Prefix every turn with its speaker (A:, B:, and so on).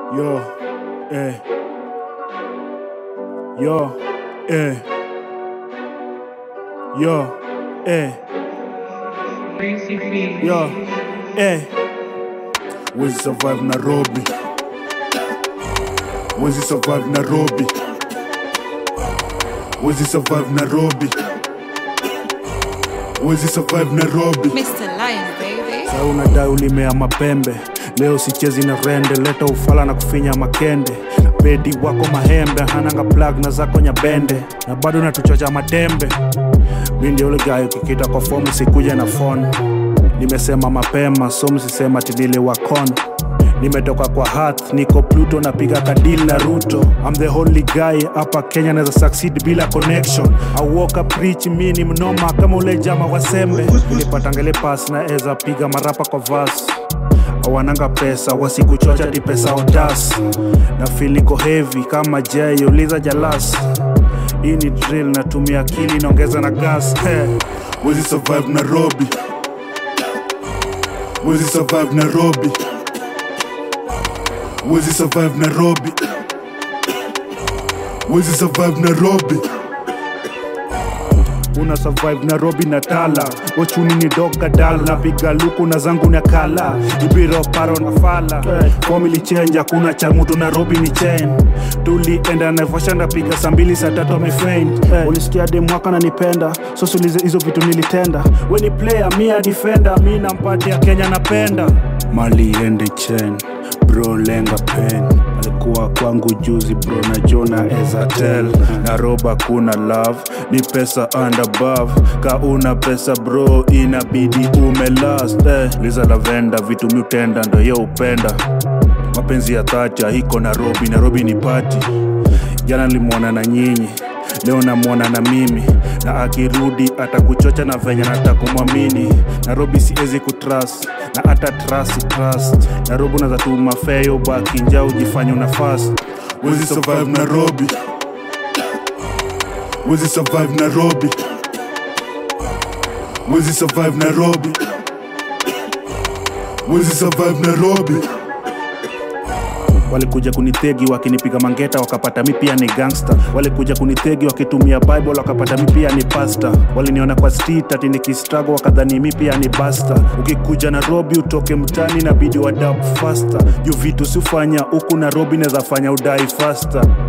A: Yo, Yo, Yo, Yo, Wezi survive Nairobi. Wezi survive Nairobi. Wezi survive Nairobi. Wezi survive Nairobi.
B: Mr. Lion, baby.
A: Sa unadai ulimea mapembe. Leo sichezi na rende. Leta ufala na kufinya makende. Bedi wako mahembe. Hananga plug na zako nyabende. Na bado natuchocha matembe. Mindi ule guy ukikita kwa fomu sikuja na phone. Nimesema mapema so msisema tilile wakon. Nimetoka kwa Hearth, niko Pluto napiga kadili na Ruto. I'm the only guy hapa Kenya naeza succeed bila connection. I walk up rich mini mnoma kama ule jama wa sembe. Nilipatangele pass na eza piga marapa kwa verse. Awananga pesa wasikuchocha di pesa odas. Na feel iko heavy kama Jay uliza Jalas. Hii ni drill natumia akili naongeza na gas. Wezi survive Nairobi. Wezi survive Nairobi. Wezi survive Nairobi. Wezi survive Nairobi. Una survive Nairobi na tala. Wachuni ni doga dala. Napiga luku na zangu na kala. Ibiro paro na fala. Family change hakuna cha mtu Nairobi ni chain. Tulienda Naivasha ndapiga saa 2 saa 3 amefaint. Ulisikia dem waka na nipenda. So sulize hizo vitu nilitenda. We ni player mi a defender. Mi nampatia Kenya napenda. Mali ende chain. Bro lenga pen. Alikuwa kwangu juzi bro na Jona Ezatel. Naroba kuna love. Ni pesa and above. Ka una pesa bro inabidi umelast. Liza lavenda vitu miutenda ndo ye upenda. Mapenzi ya 30 hiko Nairobi. Nairobi ni party. Jana nilimwona na nyinyi. Leo namwona na mimi. Na akirudi atakuchocha na venya natakumwamini. Nairobi siezi kutrust. Na ata trust. Nairobi unaza tuma feyo baki nja ujifanya una fast. Wezi survive Nairobi. Wezi survive Nairobi. Wezi survive Nairobi. Wezi survive Nairobi. Walikuja kunithegi wakinipiga mangeta wakapata mi pia ni gangster. Walikuja kunithegi wakitumia Bible wakapata mi pia ni pastor. Waliniona kwa street ati nikistruggle wakadhani mi pia ni basta. Ukikuja Nairobi utoke mtani na bidi wadab faster. Yo vitu sifanya huku Nairobi naeza fanya udai faster.